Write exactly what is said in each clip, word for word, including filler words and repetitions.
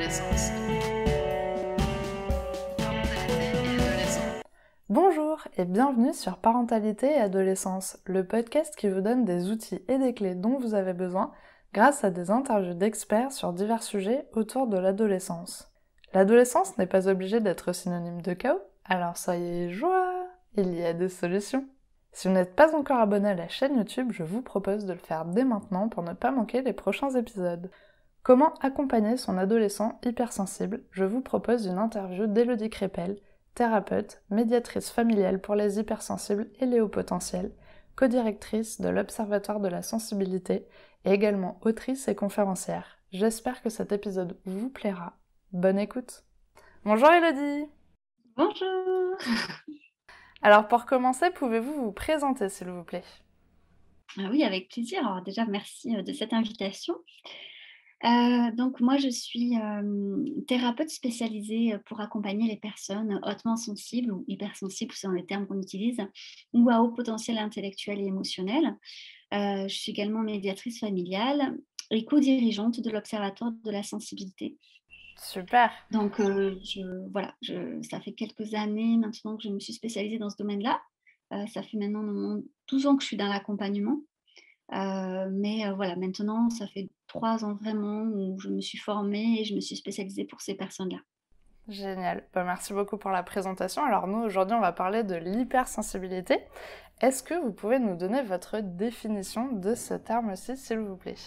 adolescence. Parentalité et adolescence. Bonjour et bienvenue sur Parentalité et adolescence, le podcast qui vous donne des outils et des clés dont vous avez besoin grâce à des interviews d'experts sur divers sujets autour de l'adolescence. L'adolescence n'est pas obligée d'être synonyme de chaos, alors soyez joie, il y a des solutions. Si vous n'êtes pas encore abonné à la chaîne YouTube, je vous propose de le faire dès maintenant pour ne pas manquer les prochains épisodes. Comment accompagner son adolescent hypersensible? Je vous propose une interview d'Élodie Crépel, thérapeute, médiatrice familiale pour les hypersensibles et les hauts potentiels, co-directrice de l'Observatoire de la sensibilité et également autrice et conférencière. J'espère que cet épisode vous plaira. Bonne écoute! Bonjour Élodie! Bonjour! Alors pour commencer, pouvez-vous vous présenter s'il vous plaît? Ah oui, avec plaisir. Alors déjà, merci, heu, de cette invitation. Heu, donc moi, je suis, hem, thérapeute spécialisée, heu, pour accompagner les personnes hautement sensibles ou hypersensibles selon les termes qu'on utilise, ou à haut potentiel intellectuel et émotionnel. Heu, je suis également médiatrice familiale et co-dirigeante de l'Observatoire de la sensibilité. Super! Donc heu, je voilà, je ça fait quelques années maintenant que je me suis spécialisée dans ce domaine-là. Heu, ça fait maintenant non douze ans que je suis dans l'accompagnement. Heu, mais heu, voilà, maintenant ça fait trois ans vraiment où je me suis formée et je me suis spécialisée pour ces personnes-là. Génial. Bah, merci beaucoup pour la présentation. Alors nous, aujourd'hui, on va parler de l'hypersensibilité. Est-ce que vous pouvez nous donner votre définition de ce terme-ci, s'il vous plaît?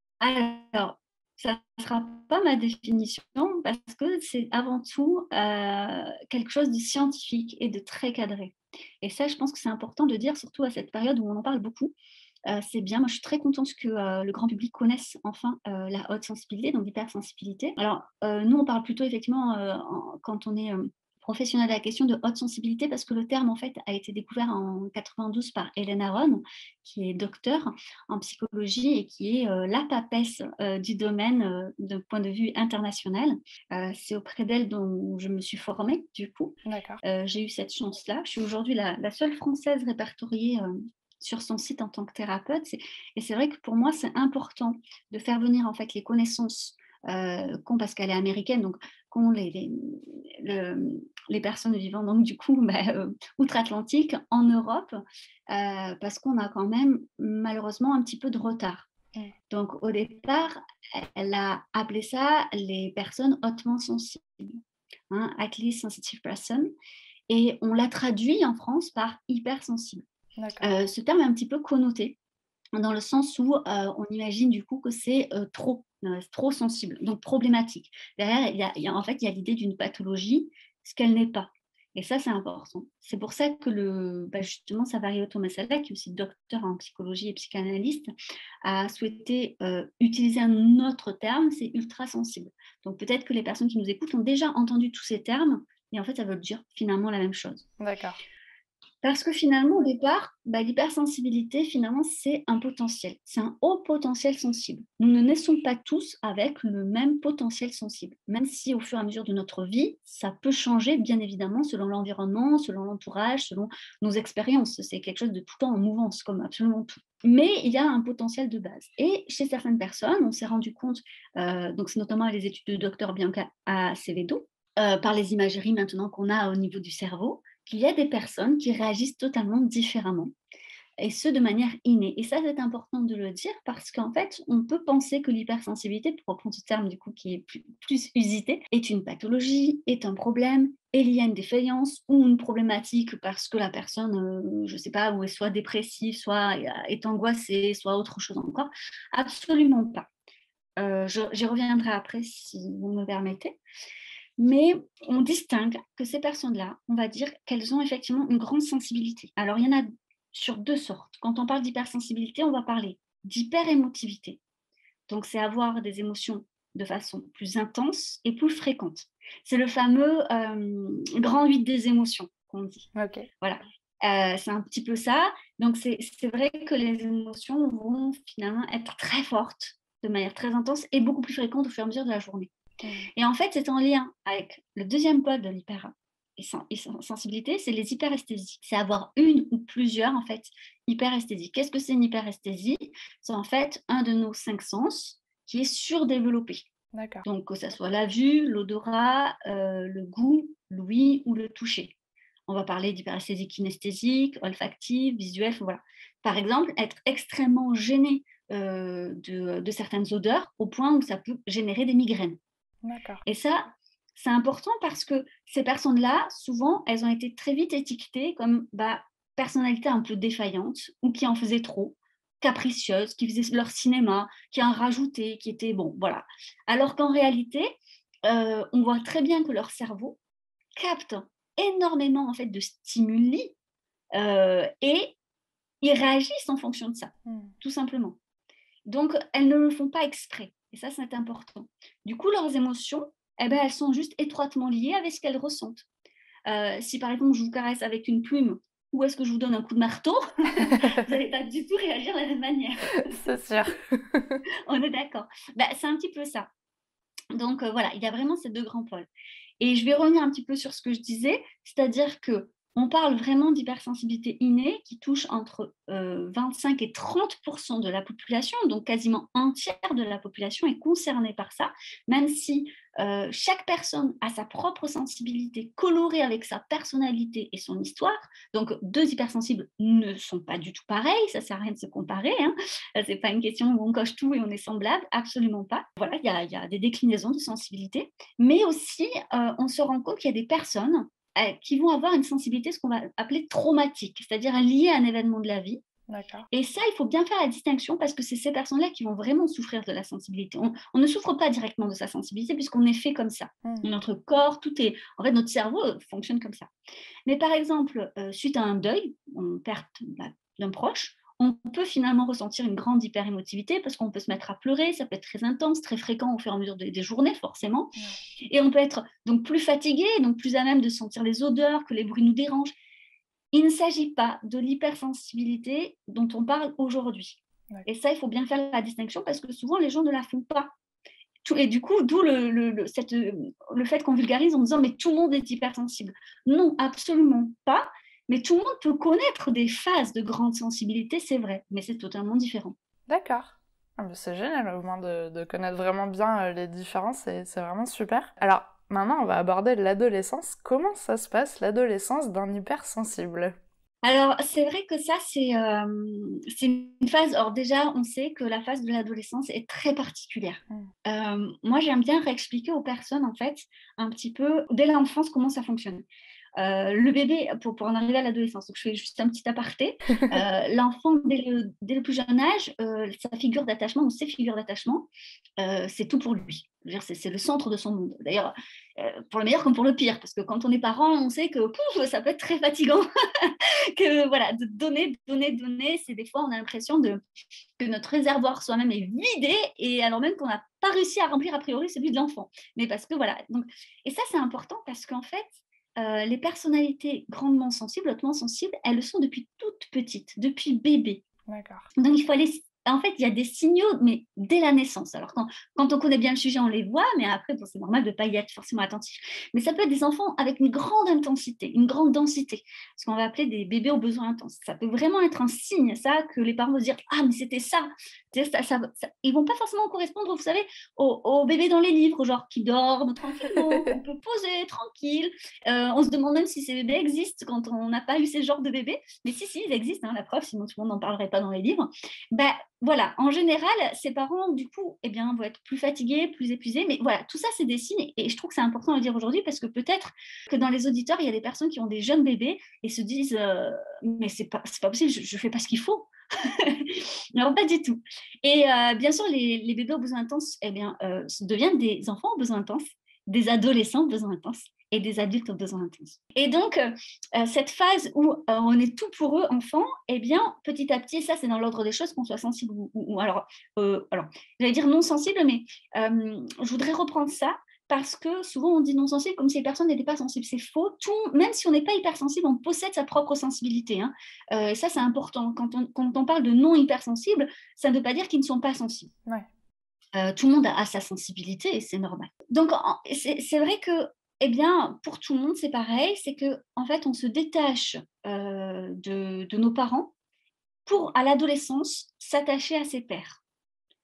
Alors, ça ne sera pas ma définition parce que c'est avant tout, heu, quelque chose de scientifique et de très cadré. Et ça, je pense que c'est important de dire, surtout à cette période où on en parle beaucoup. Heu, c'est bien, moi je suis très contente que, heu, le grand public connaisse enfin, heu, la haute sensibilité, donc l'hypersensibilité. Alors, heu, nous on parle plutôt effectivement, heu, en quand on est, hem, professionnel de la question, de haute sensibilité parce que le terme en fait a été découvert en quatre-vingt-douze par Hélène Aron, qui est docteure en psychologie et qui est, heu, la papesse, heu, du domaine, heu, d'un point de vue international. Heu, c'est auprès d'elle dont je me suis formée du coup. D'accord. Heu, j'ai eu cette chance-là. Je suis aujourd'hui la la seule française répertoriée, hem, sur son site en tant que thérapeute. C'est et c'est vrai que pour moi, c'est important de faire venir en fait les connaissances, heu, qu'ont parce qu'elle est américaine, donc qu'ont les les le les personnes vivant donc du coup, bah, heu, outre-Atlantique en Europe, heu, parce qu'on a quand même malheureusement un petit peu de retard. Mm. Donc au départ, elle a appelé ça les personnes hautement sensibles, hein, highly sensitive person, et on l'a traduit en France par hypersensible. D'accord. Heu, ce terme est un petit peu connoté, dans le sens où, heu, on imagine du coup que c'est, heu, trop, heu, trop sensible, donc problématique. Derrière, il y a il y a en fait, il y a l'idée d'une pathologie, ce qu'elle n'est pas, et ça, c'est important. C'est pour ça que le bah, justement, Saverio Tomasalla, qui est aussi docteur en psychologie et psychanalyste, a souhaité, heu, utiliser un autre terme, c'est ultra sensible. Donc peut-être que les personnes qui nous écoutent ont déjà entendu tous ces termes et en fait, ça veut dire finalement la même chose. D'accord. Parce que finalement, au départ, bah, l'hypersensibilité, finalement, c'est un potentiel. C'est un haut potentiel sensible. Nous ne naissons pas tous avec le même potentiel sensible. Même si au fur et à mesure de notre vie, ça peut changer, bien évidemment, selon l'environnement, selon l'entourage, selon nos expériences. C'est quelque chose de tout le temps en mouvance, comme absolument tout. Mais il y a un potentiel de base. Et chez certaines personnes, on s'est rendu compte, euh, donc c'est notamment les études de docteur Bianca Acevedo, euh, par les imageries maintenant qu'on a au niveau du cerveau, qu'il y a des personnes qui réagissent totalement différemment, et ce de manière innée. Et ça, c'est important de le dire parce qu'en fait, on peut penser que l'hypersensibilité, pour reprendre ce terme du coup qui est plus, plus usité, est une pathologie, est un problème, est liée à une défaillance ou une problématique parce que la personne, euh, je ne sais pas, ou est soit dépressive, soit est angoissée, soit autre chose encore. Absolument pas. Euh, je- j'y reviendrai après si vous me permettez. Mais on distingue que ces personnes-là, on va dire qu'elles ont effectivement une grande sensibilité. Alors, il y en a sur deux sortes. Quand on parle d'hypersensibilité, on va parler d'hyperémotivité. Donc, c'est avoir des émotions de façon plus intense et plus fréquente. C'est le fameux euh, grand huit des émotions qu'on dit. Ok. Voilà. Euh, c'est un petit peu ça. Donc, c'est c'est vrai que les émotions vont finalement être très fortes, de manière très intense et beaucoup plus fréquentes au fur et à mesure de la journée. Mm. Et en fait, c'est en lien avec le deuxième pôle de l'hypersensibilité, c'est les hyperesthésies. C'est avoir une ou plusieurs, en fait, hyperesthésies. Qu'est-ce que c'est une hyperesthésie? C'est en fait un de nos cinq sens qui est surdéveloppé. D'accord. Donc, que ça soit la vue, l'odorat, heu, le goût, l'ouïe ou le toucher. On va parler d'hyperesthésie kinesthésique, olfactive, visuelle, voilà. Par exemple, être extrêmement gêné, heu, de de certaines odeurs au point où ça peut générer des migraines. D'accord. Et ça, c'est important parce que ces personnes-là, souvent, elles ont été très vite étiquetées comme, bah, personnalité un peu défaillante ou qui en faisait trop, capricieuses, qui faisaient leur cinéma, qui en rajoutaient, qui étaient bon, voilà. Alors qu'en réalité, heu, on voit très bien que leur cerveau capte énormément, en fait, de stimuli, heu et ils réagissent en fonction de ça, Mmh. tout simplement. Donc, elles ne le font pas exprès et ça, c'est important. Du coup, leurs émotions, eh ben, elles sont juste étroitement liées avec ce qu'elles ressentent. Heu, si par exemple, je vous caresse avec une plume ou est-ce que je vous donne un coup de marteau, vous n'allez pas du tout réagir de la même manière. C'est sûr. On est d'accord? Bah, c'est un petit peu ça. Donc, heu, voilà, il y a vraiment ces deux grands pôles. Et je vais revenir un petit peu sur ce que je disais, c'est-à-dire qu'on parle vraiment d'hypersensibilité innée qui touche entre, heu, vingt-cinq et trente de la population, donc quasiment un tiers de la population est concernée par ça, même si, heu, chaque personne a sa propre sensibilité colorée avec sa personnalité et son histoire. Donc deux hypersensibles ne sont pas du tout pareils, ça sert à rien de se comparer, hein. Heu, c'est pas une question où on coche tout et on est semblable, absolument pas. Voilà, il y a il y a des déclinaisons de sensibilité, mais aussi, heu, on se rend compte qu'il y a des personnes, heu, qui vont avoir une sensibilité, ce qu'on va appeler traumatique, c'est-à-dire liée à un événement de la vie. D'accord. Et ça, il faut bien faire la distinction parce que c'est ces personnes-là qui vont vraiment souffrir de la sensibilité. On on ne souffre pas directement de sa sensibilité puisqu'on est fait comme ça. Mmh. Notre corps, tout est en fait, notre cerveau, heu, fonctionne comme ça. Mais par exemple, heu, suite à un deuil, une perte, bah, d'un proche, on peut finalement ressentir une grande hyperémotivité parce qu'on peut se mettre à pleurer, ça peut être très intense, très fréquent au fur et à mesure des des journées forcément. Ouais. Et on peut être donc plus fatigué, donc plus à même de sentir les odeurs, que les bruits nous dérangent. Il ne s'agit pas de l'hypersensibilité dont on parle aujourd'hui. Et D'accord. ça, il faut bien faire la distinction parce que souvent les gens ne la font pas. Tout et du coup, d'où le le le cette, heu, le fait qu'on vulgarise en disant: «Mais tout le monde est hypersensible». Non, absolument pas, mais tout le monde peut connaître des phases de grande sensibilité, c'est vrai, mais c'est totalement différent. D'accord. Ah bah, c'est génial au moins de, de connaître vraiment bien euh, les différences et c'est vraiment super. Alors maintenant on va aborder l'adolescence. Comment ça se passe l'adolescence d'un hypersensible? Alors, c'est vrai que ça, c'est, hem, c'est une phase alors déjà, on sait que la phase de l'adolescence est très particulière. Hmm. Hem, moi, j'aime bien réexpliquer aux personnes, en fait, un petit peu, dès l'enfance, comment ça fonctionne. Heu, le bébé, pour pour en arriver à l'adolescence, donc je fais juste un petit aparté. Heu, l'enfant, dès le dès le plus jeune âge, heu, sa figure d'attachement ou ses figures d'attachement, heu, c'est tout pour lui. Je veux dire, c'est c'est le centre de son monde. D'ailleurs, heu, pour le meilleur comme pour le pire, parce que quand on est parent, on sait que, pouf, ça peut être très fatigant que voilà, de donner, donner, donner, c'est des fois on a l'impression de que notre réservoir soi-même est vidé et alors même qu'on n'a pas réussi à remplir a priori celui de l'enfant. Mais parce que voilà, donc et ça c'est important parce qu'en fait, heu, les personnalités grandement sensibles, hautement sensibles, elles le sont depuis toutes petites, depuis bébé. D'accord. Donc il faut aller en fait, il y a des signaux, mais dès la naissance. Alors quand quand on connaît bien le sujet, on les voit, mais après, bon, c'est normal de ne pas y être forcément attentif. Mais ça peut être des enfants avec une grande intensité, une grande densité, ce qu'on va appeler des bébés aux besoins intenses. Ça peut vraiment être un signe, ça, que les parents vont se dire: «Ah mais c'était ça!» Tu sais, ça ça ça ils vont pas forcément correspondre, vous savez, aux aux bébés dans les livres, genre qui dorment tranquillement, qu'on peut poser tranquille. Heu, on se demande même si ces bébés existent quand on n'a pas eu ces genres de bébés. Mais si, si, ils existent, hein, la preuve, sinon tout le monde n'en parlerait pas dans les livres. Bah, voilà, en général, ces parents, du coup, eh bien, vont être plus fatigués, plus épuisés. Mais voilà, tout ça, c'est des signes. Et je trouve que c'est important de le dire aujourd'hui parce que peut-être que dans les auditeurs, il y a des personnes qui ont des jeunes bébés et se disent euh, mais c'est pas, c'est pas possible, je, je fais pas ce qu'il faut. Alors, pas du tout. Et euh, bien sûr, les, les bébés aux besoins intenses eh bien, euh, deviennent des enfants aux besoins intenses, des adolescents aux besoins intenses et des adultes aux besoins intenses. Et donc, euh, euh, cette phase où euh, on est tout pour eux, enfants, eh bien, petit à petit, ça, c'est dans l'ordre des choses, qu'on soit sensible ou, ou- ou alors, euh, alors, j'allais dire non sensible, mais euh, je voudrais reprendre ça parce que souvent on dit non sensible comme si les personnes n'étaient pas sensibles. C'est faux. Tout, même si on n'est pas hypersensible, on possède sa propre sensibilité, hein. Euh, ça, c'est important. Quand on, quand on parle de non hypersensible, ça ne veut pas dire qu'ils ne sont pas sensibles. Ouais. Euh, tout le monde a, a sa sensibilité et c'est normal. Donc, en- c'est c'est vrai que, eh bien, pour tout le monde, c'est pareil. C'est que, en fait, on se détache euh, de, de nos parents pour, à l'adolescence, s'attacher à ses pairs.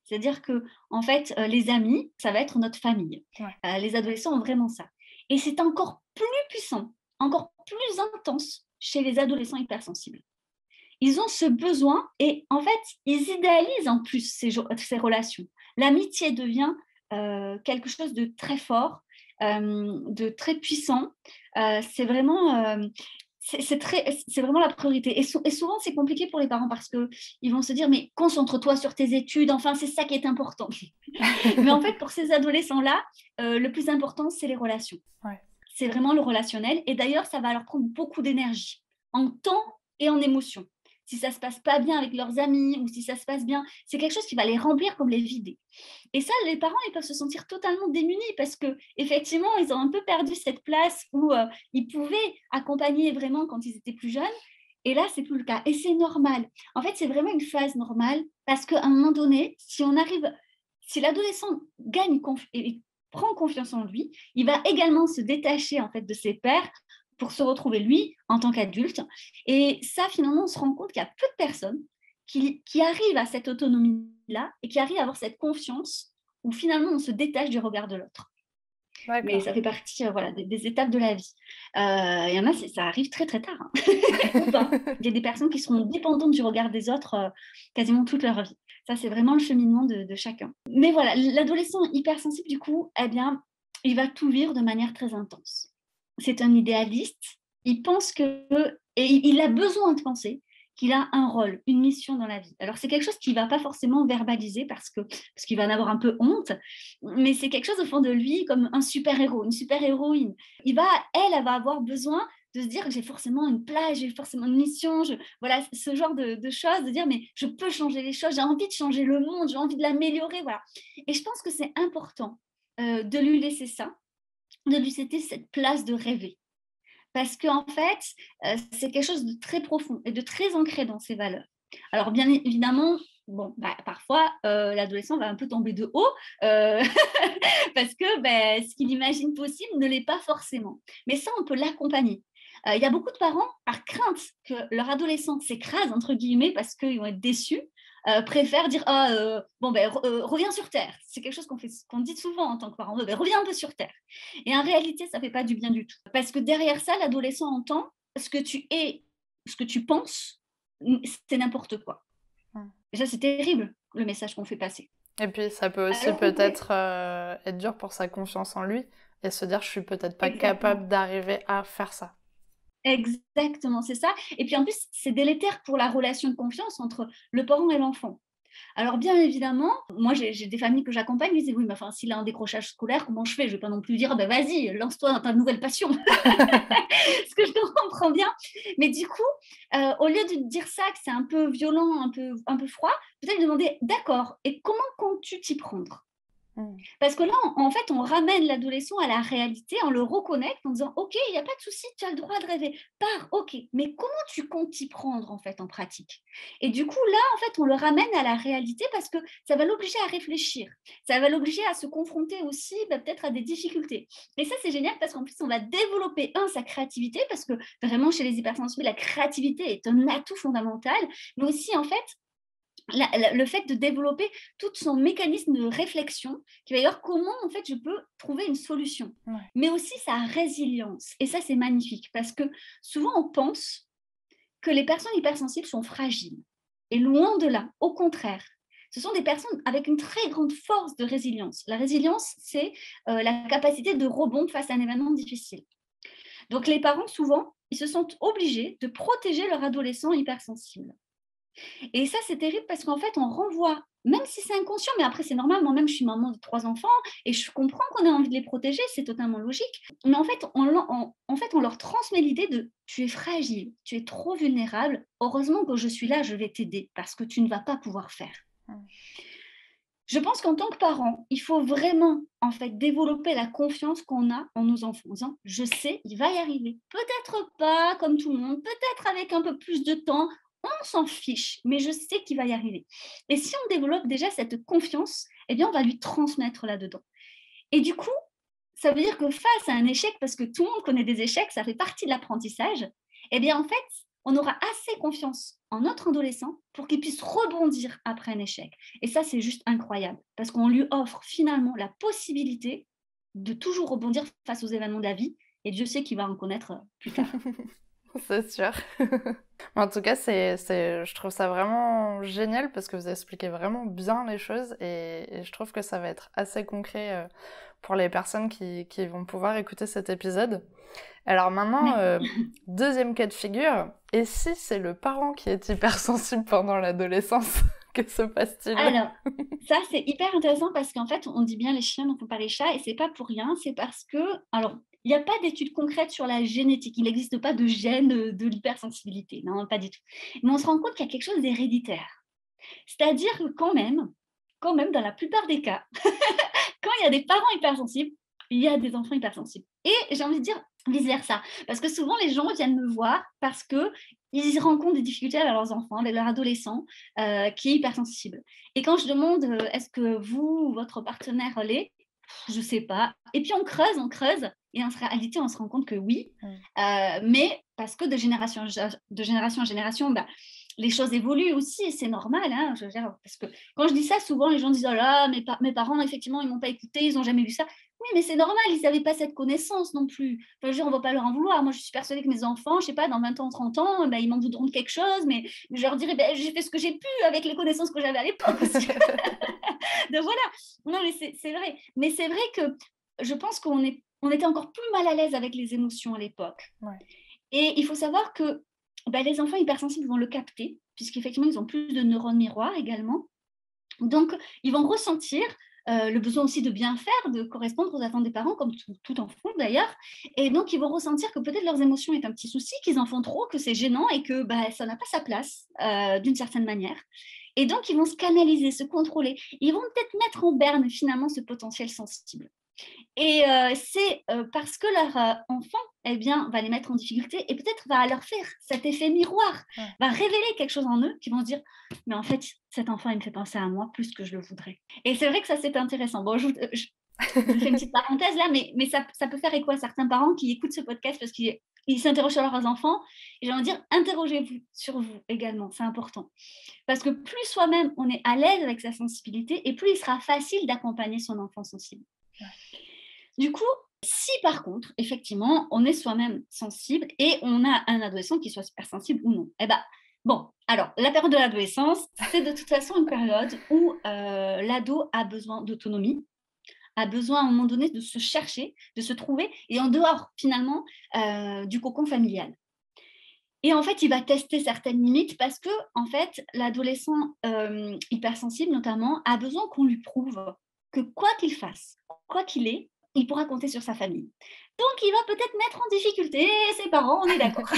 C'est-à-dire que, en fait, euh, les amis, ça va être notre famille. Ouais. Euh, les adolescents ont vraiment ça. Et c'est encore plus puissant, encore plus intense chez les adolescents hypersensibles. Ils ont ce besoin et en fait, ils idéalisent en plus ces, ces relations. L'amitié devient euh, quelque chose de très fort, euh, de très puissant. Euh, c'est vraiment... Euh, c'est, c'est, très, c'est vraiment la priorité. Et, sou- et souvent, c'est compliqué pour les parents parce qu'ils vont se dire, mais concentre-toi sur tes études, enfin, c'est ça qui est important. Mais en fait, pour ces adolescents-là, euh, le plus important, c'est les relations. Ouais. C'est vraiment le relationnel. Et d'ailleurs, ça va leur prendre beaucoup d'énergie, en temps et en émotion. Si ça ne se passe pas bien avec leurs amis ou si ça se passe bien, c'est quelque chose qui va les remplir comme les vider. Et ça, les parents, ils peuvent se sentir totalement démunis parce qu'effectivement, ils ont un peu perdu cette place où euh, ils pouvaient accompagner vraiment quand ils étaient plus jeunes. Et là, c'est plus le cas. Et c'est normal. En fait, c'est vraiment une phase normale parce qu'à un moment donné, si on arrive, si l'adolescent gagne conf- et prend confiance en lui, il va également se détacher en fait de ses pairs pour se retrouver lui en tant qu'adulte. Et ça, finalement, on se rend compte qu'il y a peu de personnes qui, qui arrivent à cette autonomie-là et qui arrivent à avoir cette confiance où finalement on se détache du regard de l'autre. Mais ça fait partie euh, voilà, des, des étapes de la vie. Il euh, y en a, ça arrive très très tard. Hein. Ou pas. Il y a des personnes qui seront dépendantes du regard des autres euh, quasiment toute leur vie. Ça, c'est vraiment le cheminement de, de chacun. Mais voilà, l'adolescent hypersensible, du coup, eh bien, il va tout vivre de manière très intense. C'est un idéaliste. Il pense que, et il a besoin de penser qu'il a un rôle, une mission dans la vie. Alors, c'est quelque chose qu'il ne va pas forcément verbaliser parce, que, parce qu'il va en avoir un peu honte, mais c'est quelque chose au fond de lui comme un super-héros, une super-héroïne. Il va, elle, elle va avoir besoin de se dire que j'ai forcément une place, j'ai forcément une mission, je, voilà, ce genre de, de choses, de dire mais je peux changer les choses, j'ai envie de changer le monde, j'ai envie de l'améliorer, voilà. Et je pense que c'est important euh, de lui laisser ça, de lui laisser cette place de rêver. Parce qu'en fait, euh, c'est quelque chose de très profond et de très ancré dans ses valeurs. Alors, bien évidemment, bon, bah, parfois, euh, l'adolescent va un peu tomber de haut euh, parce que bah, ce qu'il imagine possible ne l'est pas forcément. Mais ça, on peut l'accompagner. Il euh, y a beaucoup de parents, par crainte que leur adolescent s'écrase, entre guillemets, parce qu'ils vont être déçus, euh, préfèrent dire ah, euh, bon, ben, re, euh, reviens sur Terre. C'est quelque chose qu'on, fait, qu'on dit souvent en tant que parent. Ben, reviens un peu sur Terre. Et en réalité, ça ne fait pas du bien du tout. Parce que derrière ça, l'adolescent entend ce que tu es, ce que tu penses, c'est n'importe quoi. Hum. Et ça, c'est terrible, le message qu'on fait passer. Et puis, ça peut aussi Alors, peut-être euh, être dur pour sa confiance en lui et se dire, je suis peut-être pas Exactement. capable d'arriver à faire ça. Exactement, c'est ça. Et puis en plus, c'est délétère pour la relation de confiance entre le parent et l'enfant. Alors bien évidemment, moi j'ai, j'ai des familles que j'accompagne, ils disent oui, mais enfin s'il a un décrochage scolaire, comment je fais? Je vais pas non plus dire ben vas-y, lance-toi dans ta nouvelle passion. Ce que je comprends bien. Mais du coup, euh, au lieu de dire ça, que c'est un peu violent, un peu, un peu froid, peut-être demander d'accord, et comment comptes-tu t'y prendre? Parce que là, en fait, on ramène l'adolescent à la réalité, on le reconnecte en disant « Ok, il n'y a pas de souci, tu as le droit de rêver. Pars, ok. Mais comment tu comptes t'y prendre, en fait, en pratique ?» Et du coup, là, en fait, on le ramène à la réalité parce que ça va l'obliger à réfléchir. Ça va l'obliger à se confronter aussi, bah, peut-être à des difficultés. Et ça, c'est génial parce qu'en plus, on va développer, un, sa créativité, parce que vraiment, chez les hypersensibles, la créativité est un atout fondamental, mais aussi, en fait, La, la, le fait de développer tout son mécanisme de réflexion qui va dire comment en fait je peux trouver une solution, ouais. Mais aussi sa résilience. Et ça, c'est magnifique parce que souvent on pense que les personnes hypersensibles sont fragiles. Et loin de là, au contraire, ce sont des personnes avec une très grande force de résilience. La résilience, c'est euh, la capacité de rebond face à un événement difficile. Donc les parents, souvent, ils se sentent obligés de protéger leur adolescent hypersensible. Et ça, c'est terrible parce qu'en fait, on renvoie, même si c'est inconscient, mais après, c'est normal. Moi-même, je suis maman de trois enfants et je comprends qu'on ait envie de les protéger, c'est totalement logique. Mais en fait, on, on, en fait, on leur transmet l'idée de « tu es fragile, tu es trop vulnérable, heureusement que je suis là, je vais t'aider parce que tu ne vas pas pouvoir faire. » Je pense qu'en tant que parent, il faut vraiment en fait développer la confiance qu'on a en nos enfants en disant « je sais, il va y arriver. Peut-être pas comme tout le monde, peut-être avec un peu plus de temps, on s'en fiche, mais je sais qu'il va y arriver. » Et si on développe déjà cette confiance, eh bien, on va lui transmettre là-dedans. Et du coup, ça veut dire que face à un échec, parce que tout le monde connaît des échecs, ça fait partie de l'apprentissage, eh bien, en fait, on aura assez confiance en notre adolescent pour qu'il puisse rebondir après un échec. Et ça, c'est juste incroyable parce qu'on lui offre finalement la possibilité de toujours rebondir face aux événements de la vie. Et Dieu sait qu'il va en connaître plus tard. C'est sûr. En tout cas, c'est, c'est, je trouve ça vraiment génial parce que vous expliquez vraiment bien les choses et, et je trouve que ça va être assez concret euh, pour les personnes qui, qui vont pouvoir écouter cet épisode. Alors maintenant, euh, deuxième cas de figure, et si c'est le parent qui est hypersensible pendant l'adolescence, que se passe-t-il? Alors, ça c'est hyper intéressant parce qu'en fait, on dit bien les chiens ne font pas les chats et c'est pas pour rien, c'est parce que, alors, il n'y a pas d'études concrètes sur la génétique, il n'existe pas de gène de l'hypersensibilité, non, pas du tout. Mais on se rend compte qu'il y a quelque chose d'héréditaire. C'est-à-dire que quand même, quand même, dans la plupart des cas, quand il y a des parents hypersensibles, il y a des enfants hypersensibles. Et j'ai envie de dire vice-versa. Parce que souvent, les gens viennent me voir parce qu'ils rencontrent des difficultés avec leurs enfants, avec leur adolescent euh, qui est hypersensible. Et quand je demande euh, est-ce que vous ou votre partenaire l'est, je ne sais pas. Et puis on creuse, on creuse. Et en réalité, on se rend compte que oui. Mmh. Euh, mais parce que de génération, de génération en génération, bah, les choses évoluent aussi, et c'est normal. Hein, je veux dire, parce que quand je dis ça, souvent les gens disent « Oh là, mes, pa- mes parents, effectivement, ils ne m'ont pas écouté, ils n'ont jamais vu ça. » Oui, mais c'est normal, ils n'avaient pas cette connaissance non plus. Enfin, je veux dire, on ne va pas leur en vouloir. Moi, je suis persuadée que mes enfants, je ne sais pas, dans vingt ans, trente ans, ben, ils m'en voudront de quelque chose, mais je leur dirai ben, « J'ai fait ce que j'ai pu avec les connaissances que j'avais à l'époque. » Donc voilà, non, mais c'est, c'est vrai. Mais c'est vrai que je pense qu'on est, on était encore plus mal à l'aise avec les émotions à l'époque. Ouais. Et il faut savoir que ben, les enfants hypersensibles vont le capter, puisqu'effectivement, ils ont plus de neurones miroirs également. Donc, ils vont ressentir euh, le besoin aussi de bien faire, de correspondre aux attentes des parents, comme tout, tout enfant d'ailleurs. Et donc, ils vont ressentir que peut-être leurs émotions est un petit souci, qu'ils en font trop, que c'est gênant et que bah, ça n'a pas sa place euh, d'une certaine manière. Et donc, ils vont se canaliser, se contrôler. Ils vont peut-être mettre en berne finalement ce potentiel sensible. Et euh, c'est euh, parce que leur euh, enfant eh bien, va les mettre en difficulté et peut-être va leur faire cet effet miroir, ouais. va révéler quelque chose en eux qui vont se dire « mais en fait, cet enfant, il me fait penser à moi plus que je le voudrais ». Et c'est vrai que ça, c'est intéressant. Bon, je, je, je fais une petite parenthèse là, mais, mais ça, ça peut faire écho à certains parents qui écoutent ce podcast parce qu'ils ils s'interrogent sur leurs enfants. Et j'ai envie de dire, interrogez-vous sur vous également, c'est important. Parce que plus soi-même, on est à l'aise avec sa sensibilité et plus il sera facile d'accompagner son enfant sensible. Ouais. Du coup, si par contre, effectivement, on est soi-même sensible et on a un adolescent qui soit super sensible ou non, eh ben, bon, alors, la période de l'adolescence, c'est de toute façon une période où euh, l'ado a besoin d'autonomie, a besoin à un moment donné de se chercher, de se trouver, et en dehors, finalement, euh, du cocon familial. Et en fait, il va tester certaines limites parce que, en fait, l'adolescent euh, hypersensible, notamment, a besoin qu'on lui prouve que quoi qu'il fasse, quoi qu'il ait, il pourra compter sur sa famille. Donc, il va peut-être mettre en difficulté ses parents, on est d'accord.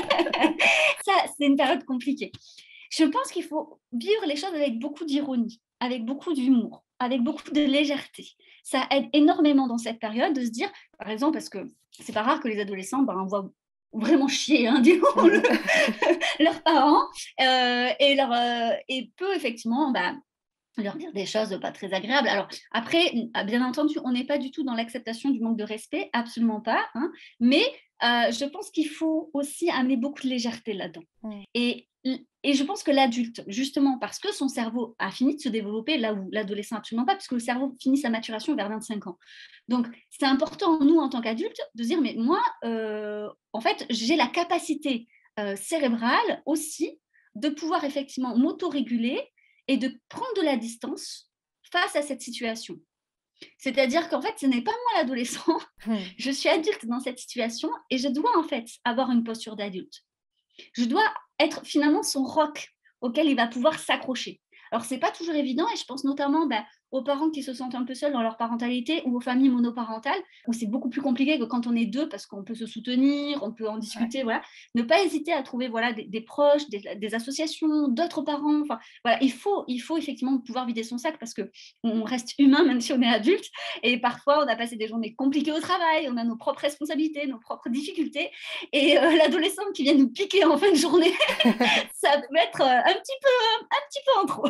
Ça, c'est une période compliquée. Je pense qu'il faut vivre les choses avec beaucoup d'ironie, avec beaucoup d'humour, avec beaucoup de légèreté. Ça aide énormément dans cette période de se dire, par exemple, parce que c'est pas rare que les adolescents ben, voient vraiment chier, hein, disons, le, leurs parents, euh, et, leur, euh, et peut effectivement... Ben, leur dire des choses pas très agréables. Alors après, bien entendu, on n'est pas du tout dans l'acceptation du manque de respect, absolument pas, hein, mais euh, je pense qu'il faut aussi amener beaucoup de légèreté là-dedans. Mmh. Et, et je pense que l'adulte, justement, parce que son cerveau a fini de se développer, là où l'adolescent absolument pas, parce que le cerveau finit sa maturation vers vingt-cinq ans. Donc, c'est important, nous, en tant qu'adultes, de dire, mais moi, euh, en fait, j'ai la capacité euh, cérébrale aussi de pouvoir effectivement m'autoréguler et de prendre de la distance face à cette situation. C'est-à-dire qu'en fait, ce n'est pas moi l'adolescent, mmh. je suis adulte dans cette situation et je dois en fait avoir une posture d'adulte. Je dois être finalement son roc auquel il va pouvoir s'accrocher. Alors, ce n'est pas toujours évident et je pense notamment bah, aux parents qui se sentent un peu seuls dans leur parentalité ou aux familles monoparentales où c'est beaucoup plus compliqué que quand on est deux parce qu'on peut se soutenir, on peut en discuter. Ouais. Voilà. Ne pas hésiter à trouver voilà, des, des proches, des, des associations, d'autres parents. Enfin, voilà, il, faut, il faut effectivement pouvoir vider son sac parce qu'on reste humain même si on est adulte et parfois on a passé des journées compliquées au travail, on a nos propres responsabilités, nos propres difficultés et euh, l'adolescent qui vient nous piquer en fin de journée, ça peut être un petit peu, un petit peu en trop.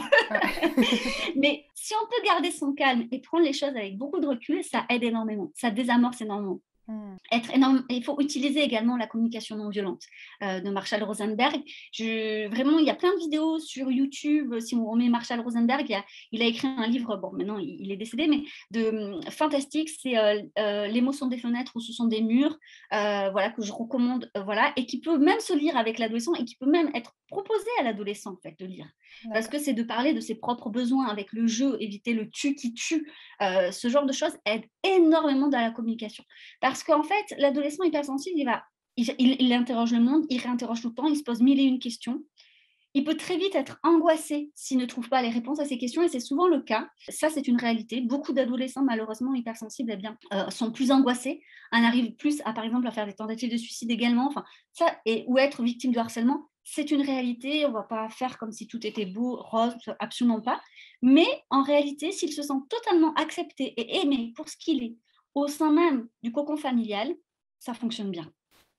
Mais si on peut garder son calme et prendre les choses avec beaucoup de recul, ça aide énormément, ça désamorce énormément. Mmh. Être énorme, il faut utiliser également la communication non violente euh, de Marshall Rosenberg. Je, vraiment, il y a plein de vidéos sur YouTube. Si on met Marshall Rosenberg, il a, il a écrit un livre, bon, maintenant il, il est décédé, mais de euh, fantastique. C'est euh, euh, L'émotion des fenêtres ou ce sont des murs, euh, voilà, que je recommande, euh, voilà, et qui peut même se lire avec l'adolescent et qui peut même être proposé à l'adolescent en fait de lire, parce D'accord. que c'est de parler de ses propres besoins avec le jeu, éviter le tu qui tue. Euh, ce genre de choses aide énormément dans la communication. Parce qu'en fait, l'adolescent hypersensible, il, va, il, il, il interroge le monde, il réinterroge tout le temps, il se pose mille et une questions. Il peut très vite être angoissé s'il ne trouve pas les réponses à ces questions, et c'est souvent le cas. Ça, c'est une réalité. Beaucoup d'adolescents, malheureusement, hypersensibles, eh bien, euh, sont plus angoissés, en arrivent plus à, par exemple, à faire des tentatives de suicide également, enfin, ça, et, ou être victime de harcèlement. C'est une réalité, on ne va pas faire comme si tout était beau, rose, absolument pas. Mais en réalité, s'il se sent totalement accepté et aimé pour ce qu'il est, au sein même du cocon familial, ça fonctionne bien.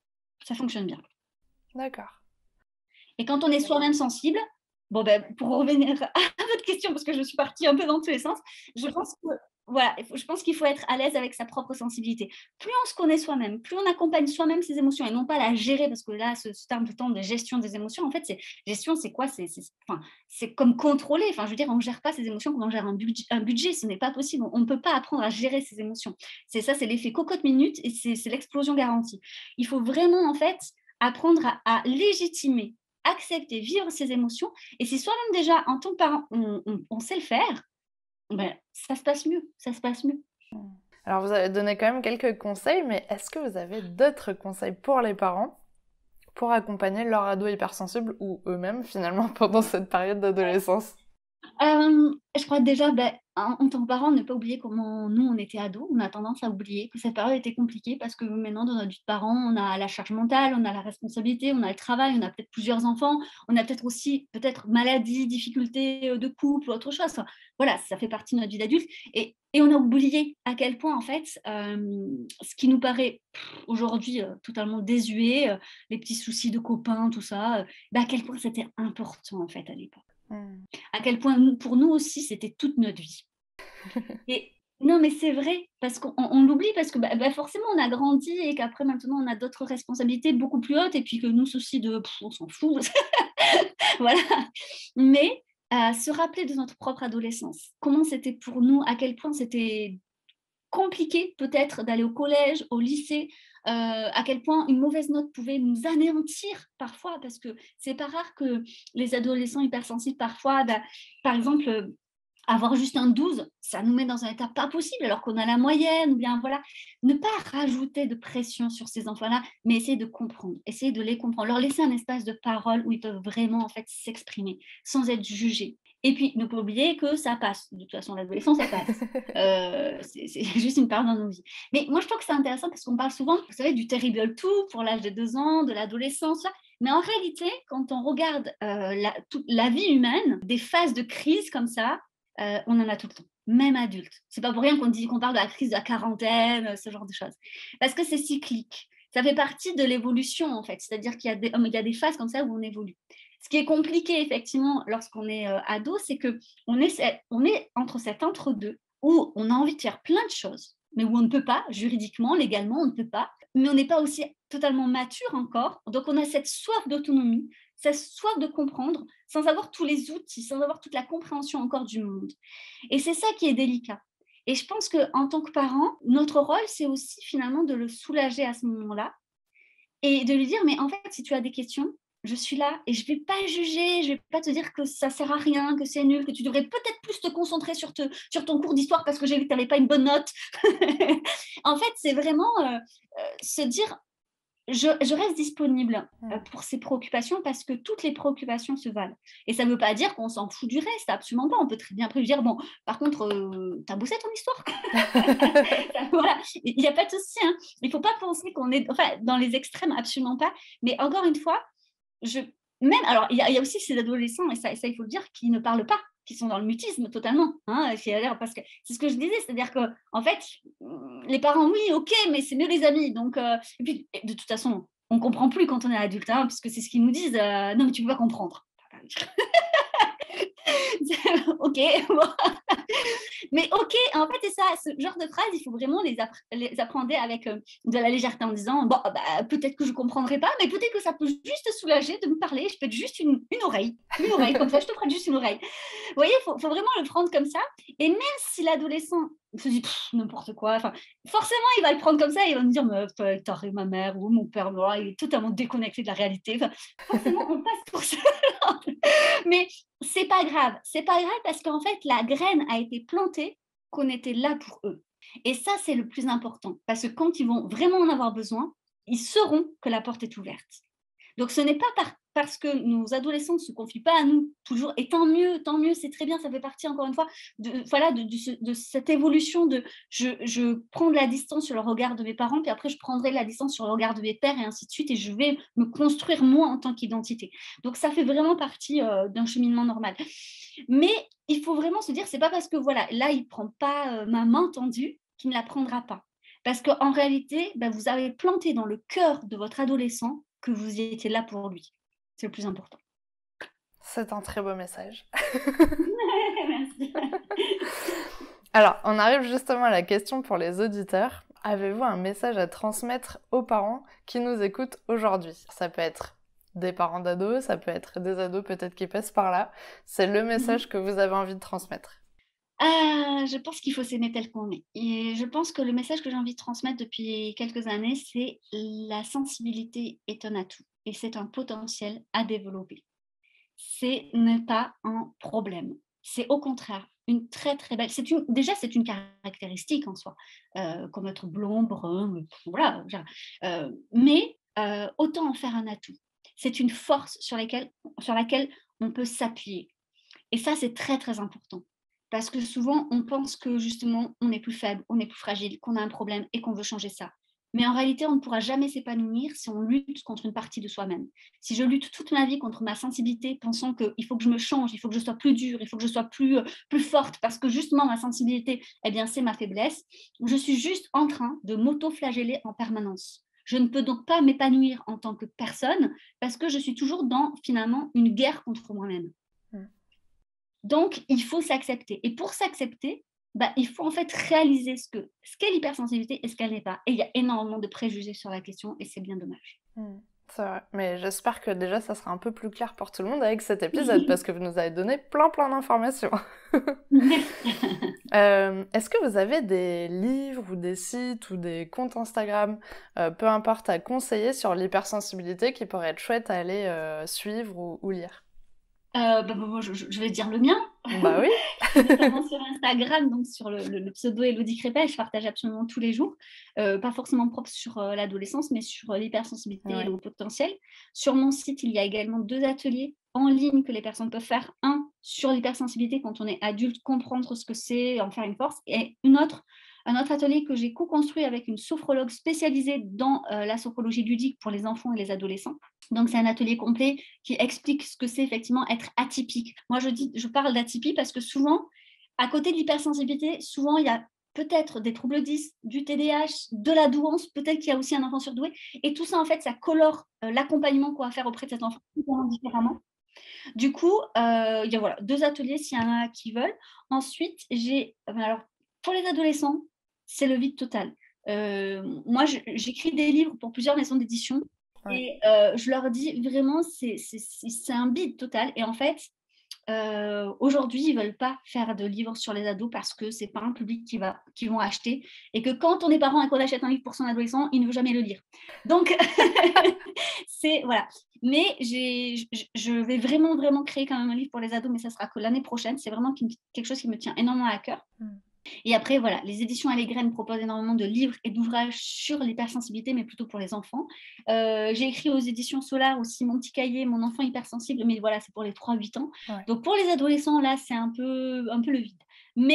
Ça fonctionne bien. D'accord. Et quand on est soi-même sensible, bon ben, pour revenir à votre question, parce que je suis partie un peu dans tous les sens, je pense que voilà, je pense qu'il faut être à l'aise avec sa propre sensibilité. Plus on se connaît soi-même, plus on accompagne soi-même ses émotions et non pas la gérer, parce que là, ce, ce terme de temps de gestion des émotions, en fait, c'est gestion, c'est quoi? C'est, c'est, enfin, c'est comme contrôler. Enfin, je veux dire, on ne gère pas ses émotions comme on gère un budget. Un budget, ce n'est pas possible. On ne peut pas apprendre à gérer ses émotions. C'est ça, c'est l'effet cocotte minute et c'est, c'est l'explosion garantie. Il faut vraiment, en fait, apprendre à, à légitimer, accepter, vivre ses émotions. Et si soi-même déjà, en tant que parent, on, on, on sait le faire, ben, ça se passe mieux, ça se passe mieux. Alors vous avez donné quand même quelques conseils, mais est-ce que vous avez d'autres conseils pour les parents pour accompagner leur ado hypersensible ou eux-mêmes finalement pendant cette période d'adolescence? Euh, je crois déjà, ben, en, en tant que parent, ne pas oublier comment nous, on était ados. On a tendance à oublier que cette période était compliquée parce que maintenant, dans notre vie de parents, on a la charge mentale, on a la responsabilité, on a le travail, on a peut-être plusieurs enfants, on a peut-être aussi peut-être maladie, difficultés de couple ou autre chose. Enfin, voilà, ça fait partie de notre vie d'adulte. Et, et on a oublié à quel point, en fait, euh, ce qui nous paraît pff, aujourd'hui euh, totalement désuet, euh, les petits soucis de copains, tout ça, euh, ben, à quel point c'était important, en fait, à l'époque. Mmh. À quel point nous, pour nous aussi, c'était toute notre vie. Et non, mais c'est vrai, parce qu'on on l'oublie, parce que bah, bah, forcément, on a grandi et qu'après, maintenant, on a d'autres responsabilités beaucoup plus hautes, et puis que nous, soucis de, pff, on s'en fout. Voilà. Mais euh, se rappeler de notre propre adolescence, comment c'était pour nous, à quel point c'était compliqué peut-être d'aller au collège, au lycée, euh, à quel point une mauvaise note pouvait nous anéantir parfois, parce que c'est pas rare que les adolescents hypersensibles, parfois, bah, par exemple, euh, avoir juste un douze, ça nous met dans un état pas possible alors qu'on a la moyenne, ou bien voilà. Ne pas rajouter de pression sur ces enfants-là, mais essayer de comprendre, essayer de les comprendre, leur laisser un espace de parole où ils peuvent vraiment en fait s'exprimer sans être jugés. Et puis, ne pas oublier que ça passe. De toute façon, l'adolescence, ça passe. Euh, c'est, c'est juste une période dans nos vies. Mais moi, je trouve que c'est intéressant parce qu'on parle souvent, vous savez, du terrible tout pour l'âge de deux ans, de l'adolescence. Mais en réalité, quand on regarde euh, la, toute la vie humaine, des phases de crise comme ça, euh, on en a tout le temps, même adulte. C'est pas pour rien qu'on dit qu'on parle de la crise de la quarantaine, ce genre de choses. Parce que c'est cyclique. Ça fait partie de l'évolution, en fait. C'est-à-dire qu'il y a des, il y a des phases comme ça où on évolue. Ce qui est compliqué, effectivement, lorsqu'on est euh, ado, c'est qu'on est, on est entre cet entre-deux où on a envie de faire plein de choses, mais où on ne peut pas, juridiquement, légalement, on ne peut pas. Mais on n'est pas aussi totalement mature encore. Donc, on a cette soif d'autonomie, cette soif de comprendre, sans avoir tous les outils, sans avoir toute la compréhension encore du monde. Et c'est ça qui est délicat. Et je pense qu'en tant que parent, notre rôle, c'est aussi finalement de le soulager à ce moment-là et de lui dire, mais en fait, si tu as des questions, je suis là et je ne vais pas juger, je ne vais pas te dire que ça ne sert à rien, que c'est nul, que tu devrais peut-être plus te concentrer sur, te, sur ton cours d'histoire parce que j'ai vu que tu n'avais pas une bonne note. En fait, c'est vraiment euh, euh, se dire, je, je reste disponible euh, pour ces préoccupations parce que toutes les préoccupations se valent. Et ça ne veut pas dire qu'on s'en fout du reste, absolument pas. On peut très bien après lui dire, bon, par contre, euh, t'as bossé ton histoire. Voilà, il n'y a pas de souci. Hein. Il ne faut pas penser qu'on est enfin, dans les extrêmes, absolument pas. Mais encore une fois, je, même, alors il y, y a aussi ces adolescents, et ça, et ça il faut le dire, qui ne parlent pas, qui sont dans le mutisme totalement. Hein, parce que c'est ce que je disais, c'est-à-dire que en fait, les parents, oui, ok, mais c'est mieux les amis. Donc, euh, et puis, de toute façon, on ne comprend plus quand on est adulte, hein, puisque c'est ce qu'ils nous disent. Euh, non, mais tu ne peux pas comprendre. Ok, bon. Mais ok, en fait, c'est ça, ce genre de phrase, il faut vraiment les, appre- les apprendre avec euh, de la légèreté en disant, bon, bah, peut-être que je ne comprendrai pas, mais peut-être que ça peut juste te soulager de me parler, je peux être juste une, une oreille, une oreille, comme ça, je te prête juste une oreille. Vous voyez, il faut, faut vraiment le prendre comme ça. Et même si l'adolescent se dit n'importe quoi, enfin, forcément, il va le prendre comme ça et il va me dire, mais euh, t'as ma mère ou mon père, voilà, il est totalement déconnecté de la réalité. Enfin, forcément, on passe pour ça. Mais c'est pas grave. C'est pas grave parce qu'en fait, la graine a été plantée, qu'on était là pour eux. Et ça, c'est le plus important. Parce que quand ils vont vraiment en avoir besoin, ils sauront que la porte est ouverte. Donc, ce n'est pas par, parce que nos adolescents ne se confient pas à nous toujours, et tant mieux, tant mieux, c'est très bien, ça fait partie, encore une fois, de, voilà, de, de, de cette évolution de je, je prends de la distance sur le regard de mes parents, puis après, je prendrai de la distance sur le regard de mes pères, et ainsi de suite, et je vais me construire moi en tant qu'identité. Donc, ça fait vraiment partie euh, d'un cheminement normal. Mais il faut vraiment se dire, c'est pas parce que, voilà, là, il ne prend pas euh, ma main tendue qu'il ne la prendra pas. Parce qu'en réalité, ben, vous avez planté dans le cœur de votre adolescent que vous étiez là pour lui. C'est le plus important. C'est un très beau message. Merci. Alors, on arrive justement à la question pour les auditeurs. Avez-vous un message à transmettre aux parents qui nous écoutent aujourd'hui? Ça peut être des parents d'ados, ça peut être des ados peut-être qui passent par là. C'est le message que vous avez envie de transmettre. Euh, je pense qu'il faut s'aimer tel qu'on est. Et je pense que le message que j'ai envie de transmettre depuis quelques années, c'est la sensibilité est un atout et c'est un potentiel à développer. C'est n'est pas un problème. C'est au contraire une très très belle. C'est une, déjà, c'est une caractéristique en soi, euh, comme être blond, brun, voilà. Euh, mais euh, autant en faire un atout. C'est une force sur laquelle, sur laquelle on peut s'appuyer. Et ça, c'est très très important. Parce que souvent, on pense que justement, on est plus faible, on est plus fragile, qu'on a un problème et qu'on veut changer ça. Mais en réalité, on ne pourra jamais s'épanouir si on lutte contre une partie de soi-même. Si je lutte toute ma vie contre ma sensibilité, pensant qu'il faut que je me change, il faut que je sois plus dure, il faut que je sois plus, euh, plus forte, parce que justement, ma sensibilité, eh bien, c'est ma faiblesse, je suis juste en train de m'auto-flageller en permanence. Je ne peux donc pas m'épanouir en tant que personne parce que je suis toujours dans, finalement, une guerre contre moi-même. Mm. Donc, il faut s'accepter. Et pour s'accepter, bah, il faut en fait réaliser ce que ce qu'est l'hypersensibilité et ce qu'elle n'est pas. Et il y a énormément de préjugés sur la question et c'est bien dommage. Mm. C'est vrai. Mais j'espère que déjà ça sera un peu plus clair pour tout le monde avec cet épisode parce que vous nous avez donné plein plein d'informations. euh, est-ce que vous avez des livres ou des sites ou des comptes Instagram, euh, peu importe, à conseiller sur l'hypersensibilité qui pourraient être chouettes à aller euh, suivre ou, ou lire? Euh, bah, bah, je, je vais dire le mien. Bah oui. Notamment sur Instagram, donc sur le, le, le pseudo Elodie Crépel, je partage absolument tous les jours, euh, pas forcément propre sur euh, l'adolescence, mais sur euh, l'hypersensibilité Ouais. et le haut potentiel. Sur mon site, il y a également deux ateliers en ligne que les personnes peuvent faire. Un sur l'hypersensibilité quand on est adulte, comprendre ce que c'est, en faire une force, et une autre, un autre atelier que j'ai co-construit avec une sophrologue spécialisée dans euh, la sophrologie ludique pour les enfants et les adolescents. Donc, c'est un atelier complet qui explique ce que c'est effectivement être atypique. Moi, je, dis, je parle d'atypie parce que souvent, à côté de l'hypersensibilité, souvent, il y a peut-être des troubles dys, du T D A H, de la douance, peut-être qu'il y a aussi un enfant surdoué. Et tout ça, en fait, ça colore euh, l'accompagnement qu'on va faire auprès de cet enfant différemment. Du coup, euh, il y a voilà, deux ateliers s'il y en a qui veulent. Ensuite, j'ai... Alors, pour les adolescents, c'est le vide total. Euh, moi, je, j'écris des livres pour plusieurs maisons d'édition. Ouais. Et euh, je leur dis vraiment, c'est, c'est, c'est un bide total. Et en fait, euh, aujourd'hui, ils ne veulent pas faire de livres sur les ados parce que ce n'est pas un public qui, va, qui vont acheter. Et que quand on est parent et qu'on achète un livre pour son adolescent, il ne veut jamais le lire. Donc, c'est... Voilà. Mais j'ai, je, je vais vraiment, vraiment créer quand même un livre pour les ados, mais ça sera que l'année prochaine. C'est vraiment quelque chose qui me tient énormément à cœur. Mm. Et après, voilà, les éditions à Graines proposent énormément de livres et d'ouvrages sur l'hypersensibilité, mais plutôt pour les enfants. Euh, j'ai écrit aux éditions Solar aussi mon petit cahier, Mon enfant hypersensible, mais voilà, c'est pour les trois à huit ans. Ouais. Donc pour les adolescents, là, c'est un peu, un peu le vide. Mais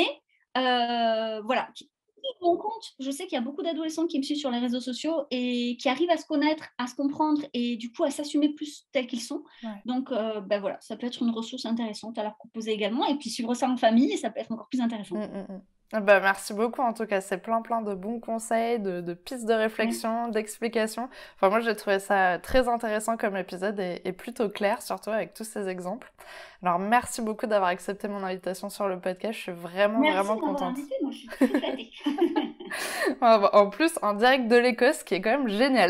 euh, voilà, mon compte, je sais qu'il y a beaucoup d'adolescents qui me suivent sur les réseaux sociaux et qui arrivent à se connaître, à se comprendre et du coup à s'assumer plus tels qu'ils sont. Ouais. Donc euh, ben voilà, ça peut être une ressource intéressante à leur proposer également et puis suivre ça en famille, ça peut être encore plus intéressant. Mmh, mmh. Bah, merci beaucoup en tout cas, c'est plein plein de bons conseils, de, de pistes de réflexion, d'explications. Enfin moi j'ai trouvé ça très intéressant comme épisode et, et plutôt clair, surtout avec tous ces exemples. Alors merci beaucoup d'avoir accepté mon invitation sur le podcast, je suis vraiment Merci vraiment de m'avoir contente. invitée, moi je suis très flattée. En plus en direct de l'Écosse, qui est quand même génial.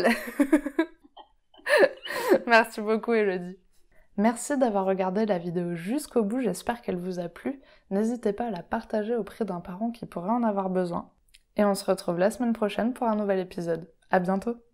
Merci beaucoup Elodie. Merci d'avoir regardé la vidéo jusqu'au bout, j'espère qu'elle vous a plu. N'hésitez pas à la partager auprès d'un parent qui pourrait en avoir besoin. Et on se retrouve la semaine prochaine pour un nouvel épisode. À bientôt!